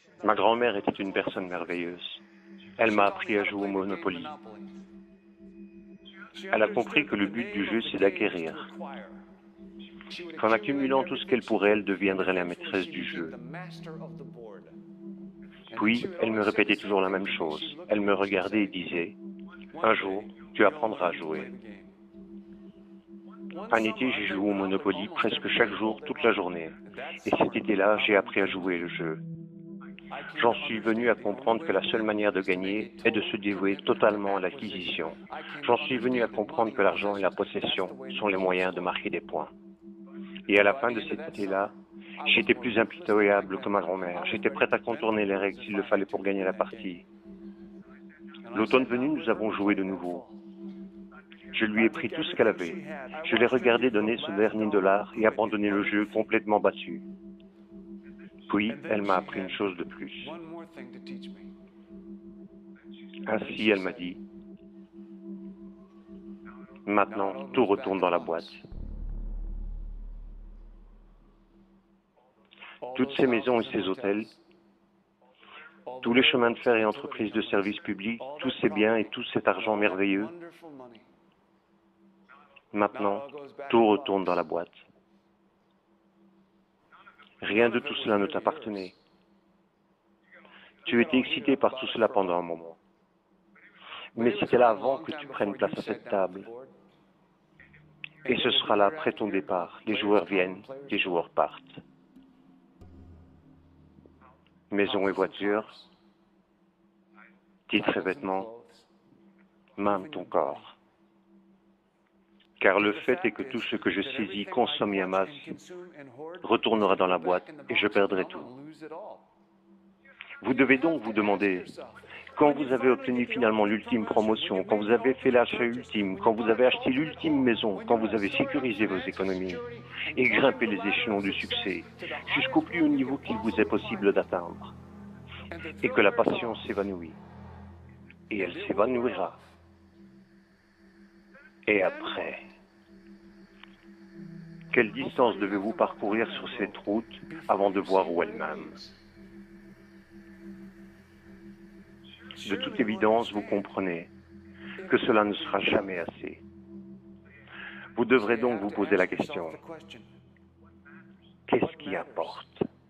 Ma grand-mère était une personne merveilleuse. Elle m'a appris à jouer au Monopoly. Elle a compris que le but du jeu, c'est d'acquérir. Qu'en accumulant tout ce qu'elle pourrait, elle deviendrait la maîtresse du jeu. Puis, elle me répétait toujours la même chose. Elle me regardait et disait, « Un jour, tu apprendras à jouer. » Un été, j'ai joué au Monopoly presque chaque jour, toute la journée. Et cet été-là, j'ai appris à jouer le jeu. J'en suis venu à comprendre que la seule manière de gagner est de se dévouer totalement à l'acquisition. J'en suis venu à comprendre que l'argent et la possession sont les moyens de marquer des points. Et à la fin de cet été-là, j'étais plus impitoyable que ma grand-mère. J'étais prêt à contourner les règles s'il le fallait pour gagner la partie. L'automne venu, nous avons joué de nouveau. Je lui ai pris tout ce qu'elle avait. Je l'ai regardé donner ce dernier dollar et abandonner le jeu complètement battu. Puis, elle m'a appris une chose de plus. Ainsi, elle m'a dit, « Maintenant, tout retourne dans la boîte. » Toutes ces maisons et ces hôtels, tous les chemins de fer et entreprises de services publics, tous ces biens et tout cet argent merveilleux, maintenant, tout retourne dans la boîte. Rien de tout cela ne t'appartenait. Tu étais excité par tout cela pendant un moment. Mais c'était là avant que tu prennes place à cette table. Et ce sera là après ton départ. Les joueurs viennent, les joueurs partent. Maison et voiture, titres et vêtements, même ton corps. Car le fait est que tout ce que je saisis, consomme et amasse retournera dans la boîte et je perdrai tout. Vous devez donc vous demander, quand vous avez obtenu finalement l'ultime promotion, quand vous avez fait l'achat ultime, quand vous avez acheté l'ultime maison, quand vous avez sécurisé vos économies et grimpé les échelons du succès jusqu'au plus haut niveau qu'il vous est possible d'atteindre, et que la passion s'évanouit, et elle s'évanouira. Et après, quelle distance devez-vous parcourir sur cette route avant de voir où elle mène? De toute évidence, vous comprenez que cela ne sera jamais assez. Vous devrez donc vous poser la question, qu'est-ce qui importe?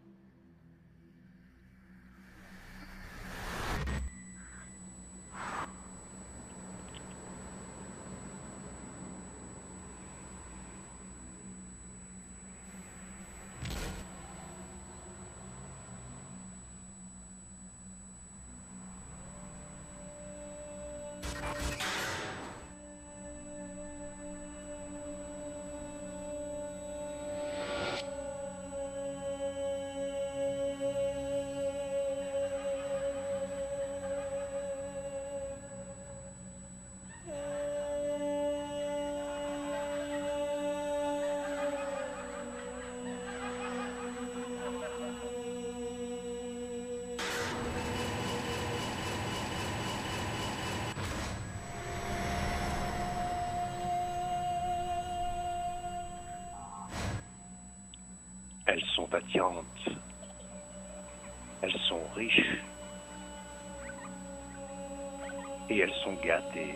Elles sont attirantes, elles sont riches et elles sont gâtées.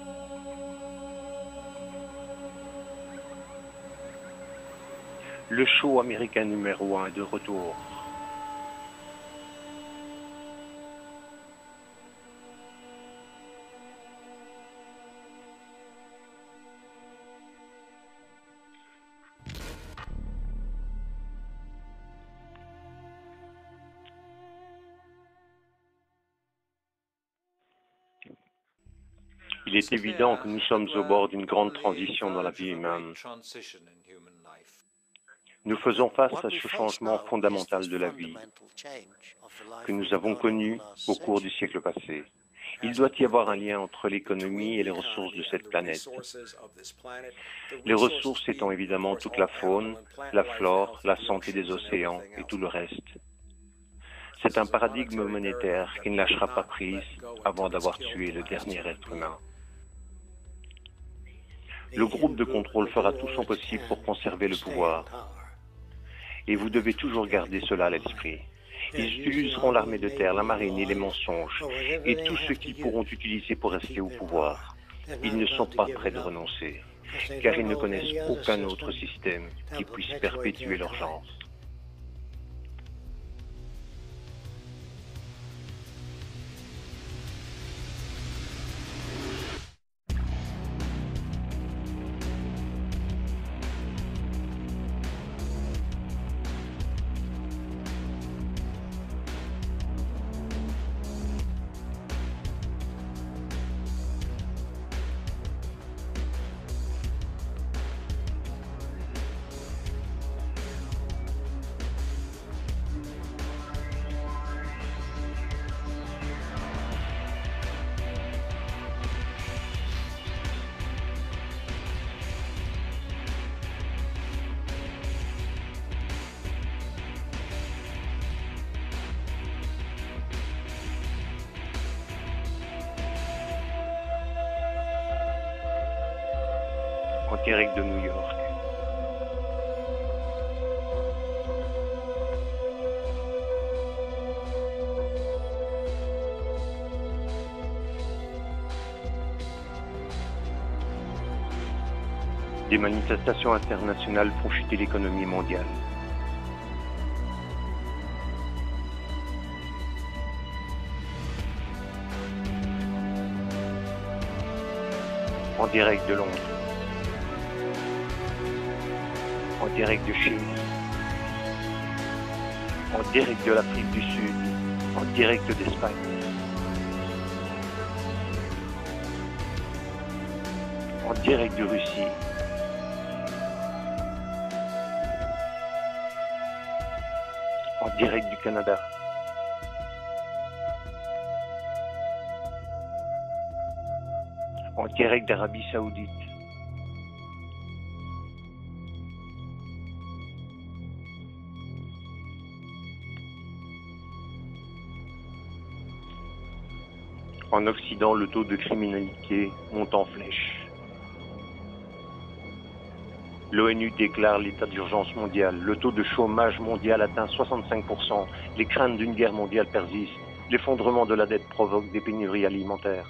Le show américain numéro 1 est de retour. Il est évident que nous sommes au bord d'une grande transition dans la vie humaine. Nous faisons face à ce changement fondamental de la vie que nous avons connu au cours du siècle passé. Il doit y avoir un lien entre l'économie et les ressources de cette planète. Les ressources étant évidemment toute la faune, la flore, la santé des océans et tout le reste. C'est un paradigme monétaire qui ne lâchera pas prise avant d'avoir tué le dernier être humain. Le groupe de contrôle fera tout son possible pour conserver le pouvoir. Et vous devez toujours garder cela à l'esprit. Ils utiliseront l'armée de terre, la marine et les mensonges, et tout ce qu'ils pourront utiliser pour rester au pouvoir. Ils ne sont pas prêts de renoncer, car ils ne connaissent aucun autre système qui puisse perpétuer leur genre. En direct de New York. Des manifestations internationales font chuter l'économie mondiale. En direct de Londres. En direct de Chine, en direct de l'Afrique du Sud, en direct d'Espagne, en direct de Russie, en direct du Canada, en direct d'Arabie Saoudite. En Occident, le taux de criminalité monte en flèche. L'ONU déclare l'état d'urgence mondial. Le taux de chômage mondial atteint 65%. Les craintes d'une guerre mondiale persistent. L'effondrement de la dette provoque des pénuries alimentaires.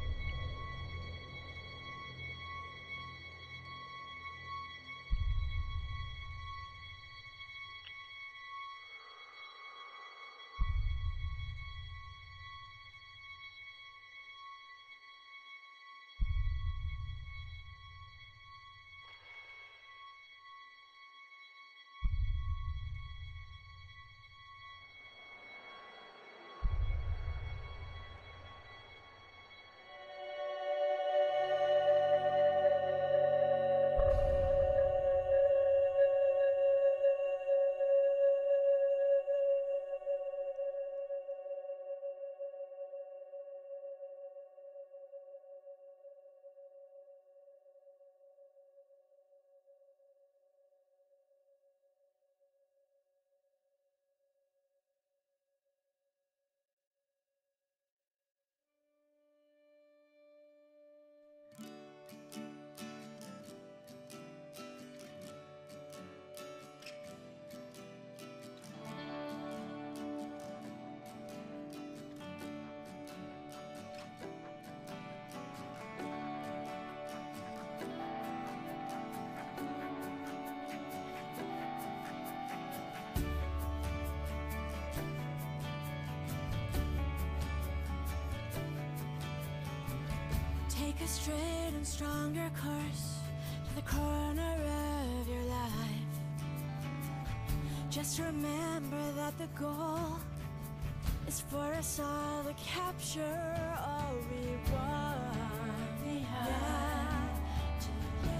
Take a straight and stronger course to the corner of your life. Just remember that the goal is for us all to capture all we want. We have to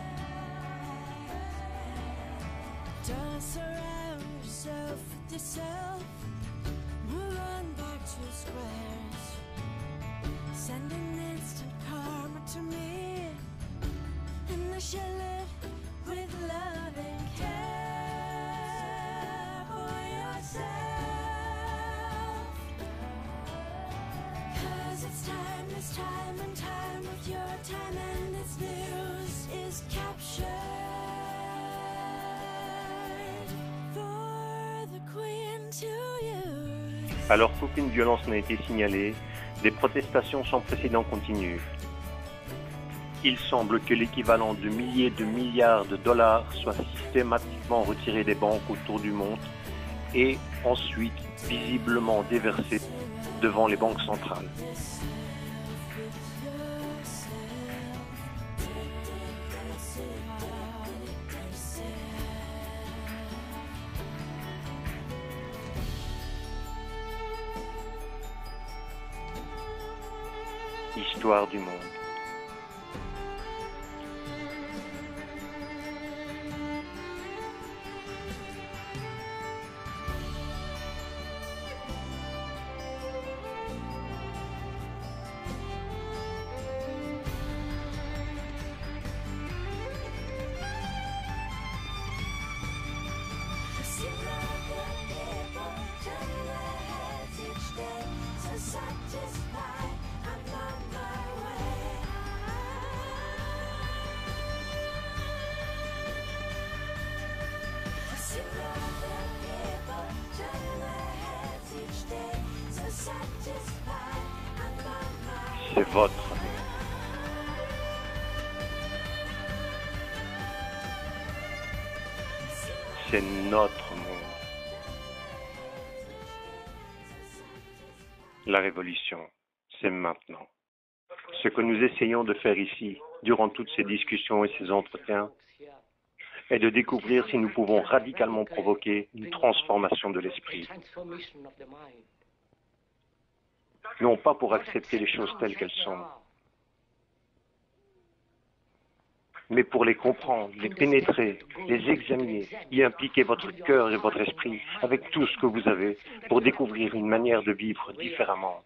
live. Don't surround yourself with yourself. Move on back to squares. Send an instant karma to me, and I shall live with love and care for yourself. 'Cause it's time, this time and time with your time, and its news is captured for the Queen to you. Alors qu'aucune violence n'a été signalée, des protestations sans précédent continuent. Il semble que l'équivalent de milliers de milliards de dollars soit systématiquement retiré des banques autour du monde et ensuite visiblement déversé devant les banques centrales. Histoire du monde. C'est votre monde. C'est notre monde. La révolution, c'est maintenant. Ce que nous essayons de faire ici, durant toutes ces discussions et ces entretiens, est de découvrir si nous pouvons radicalement provoquer une transformation de l'esprit. Non pas pour accepter les choses telles qu'elles sont, mais pour les comprendre, les pénétrer, les examiner, y impliquer votre cœur et votre esprit avec tout ce que vous avez pour découvrir une manière de vivre différemment.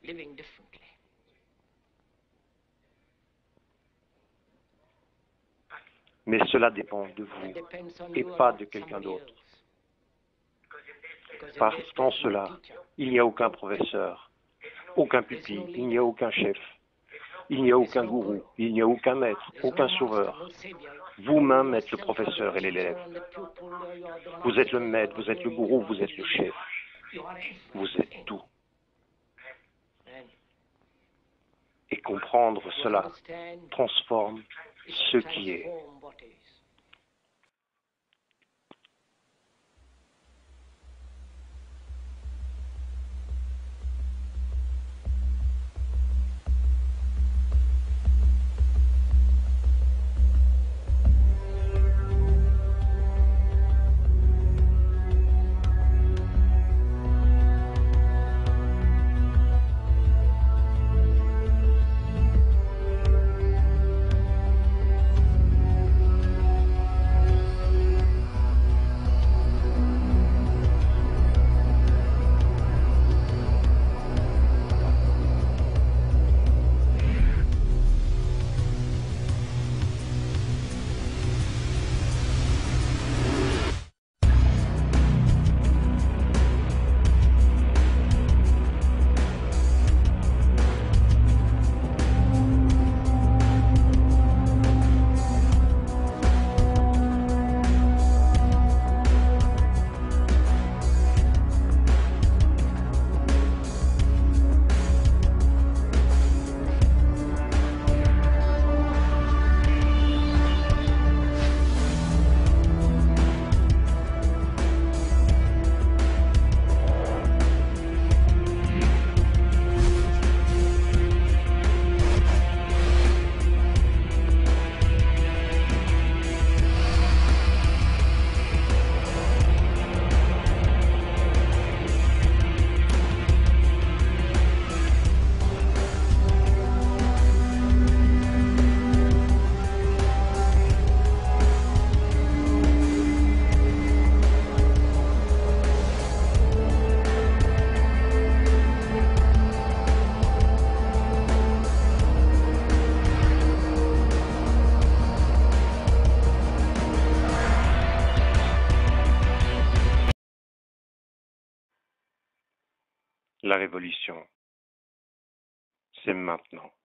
Mais cela dépend de vous et pas de quelqu'un d'autre. Parce qu'en cela, il n'y a aucun professeur, aucun pupille, il n'y a aucun chef, il n'y a aucun gourou, il n'y a aucun maître, aucun sauveur. Vous-même êtes le professeur et l'élève. Vous êtes le maître, vous êtes le gourou, vous êtes le chef. Vous êtes tout. Et comprendre cela transforme ce qui est. La révolution, c'est maintenant.